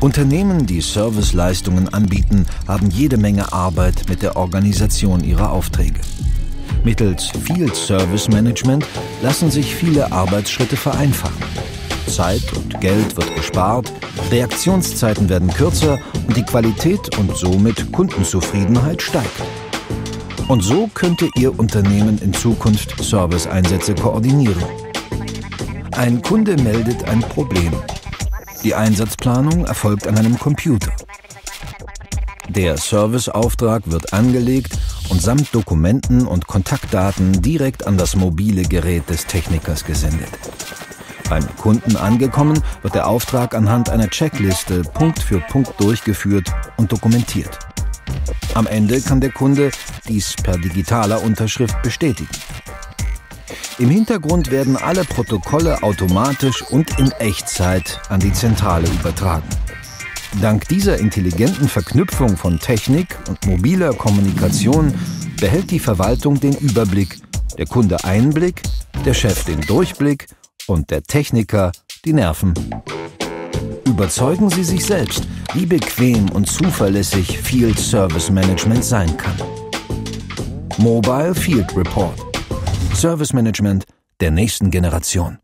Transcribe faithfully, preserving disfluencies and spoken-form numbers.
Unternehmen, die Serviceleistungen anbieten, haben jede Menge Arbeit mit der Organisation ihrer Aufträge. Mittels Field Service Management lassen sich viele Arbeitsschritte vereinfachen. Zeit und Geld wird gespart, Reaktionszeiten werden kürzer und die Qualität und somit Kundenzufriedenheit steigt. Und so könnte Ihr Unternehmen in Zukunft Serviceeinsätze koordinieren. Ein Kunde meldet ein Problem. Die Einsatzplanung erfolgt an einem Computer. Der Serviceauftrag wird angelegt und samt Dokumenten und Kontaktdaten direkt an das mobile Gerät des Technikers gesendet. Beim Kunden angekommen, wird der Auftrag anhand einer Checkliste Punkt für Punkt durchgeführt und dokumentiert. Am Ende kann der Kunde dies per digitaler Unterschrift bestätigen. Im Hintergrund werden alle Protokolle automatisch und in Echtzeit an die Zentrale übertragen. Dank dieser intelligenten Verknüpfung von Technik und mobiler Kommunikation behält die Verwaltung den Überblick, der Kunde Einblick, der Chef den Durchblick und der Techniker die Nerven. Überzeugen Sie sich selbst, wie bequem und zuverlässig Field Service Management sein kann. Mobile Field Report. Service Management der nächsten Generation.